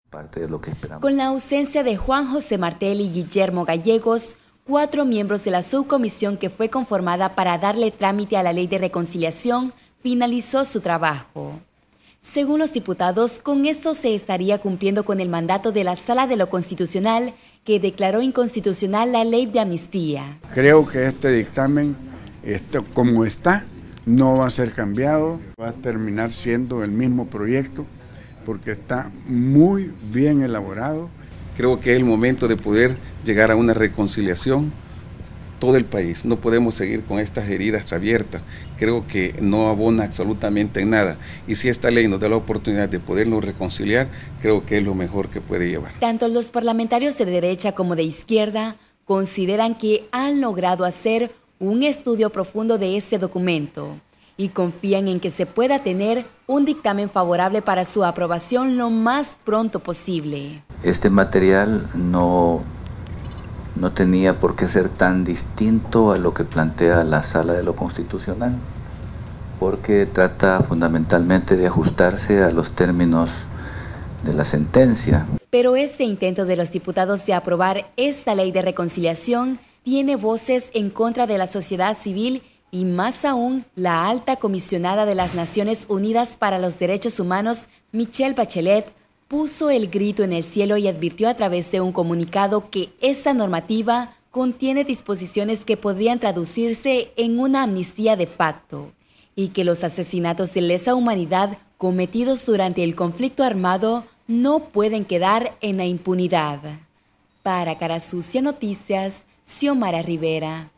Parte de lo que esperamos. Con la ausencia de Juan José Martel y Guillermo Gallegos, 4 miembros de la subcomisión que fue conformada para darle trámite a la ley de reconciliación finalizó su trabajo. Según los diputados, con esto se estaría cumpliendo con el mandato de la Sala de lo Constitucional, que declaró inconstitucional la ley de amnistía. Creo que este dictamen, como está, no va a ser cambiado, va a terminar siendo el mismo proyecto, porque está muy bien elaborado. Creo que es el momento de poder llegar a una reconciliación todo el país. No podemos seguir con estas heridas abiertas. Creo que no abona absolutamente en nada. Y si esta ley nos da la oportunidad de podernos reconciliar, creo que es lo mejor que puede llevar. Tanto los parlamentarios de derecha como de izquierda consideran que han logrado hacer un estudio profundo de este documento y confían en que se pueda tener un dictamen favorable para su aprobación lo más pronto posible. Este material no tenía por qué ser tan distinto a lo que plantea la Sala de lo Constitucional, porque trata fundamentalmente de ajustarse a los términos de la sentencia. Pero este intento de los diputados de aprobar esta ley de reconciliación tiene voces en contra de la sociedad civil y más aún la alta comisionada de las Naciones Unidas para los Derechos Humanos, Michelle Bachelet, puso el grito en el cielo y advirtió a través de un comunicado que esta normativa contiene disposiciones que podrían traducirse en una amnistía de facto y que los asesinatos de lesa humanidad cometidos durante el conflicto armado no pueden quedar en la impunidad. Para Cara Sucia Noticias, Xiomara Rivera.